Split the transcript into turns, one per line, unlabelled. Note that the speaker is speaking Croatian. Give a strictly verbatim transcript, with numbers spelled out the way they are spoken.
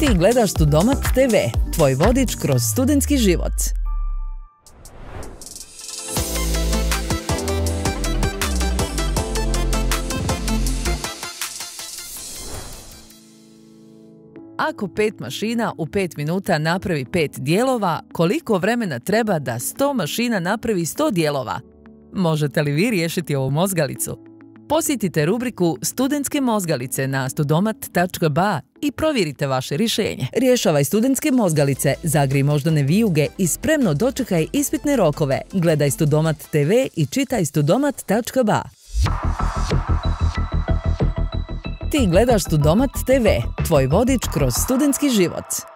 Ti gledaš Studomat te ve, tvoj vodič kroz studentski život. Ako pet mašina u pet minuta napravi pet dijelova, koliko vremena treba da sto mašina napravi sto dijelova? Možete li vi riješiti ovu mozgalicu? Posjetite rubriku Studentske mozgalice na studomat tačka ba i provjerite vaše rješenje. Rješavaj studentske mozgalice, zagrij moždane vijuge i spremno dočekaj ispitne rokove. Gledaj Studomat te ve i čitaj studomat tačka ba. Ti gledaš Studomat te ve, tvoj vodič kroz studentski život.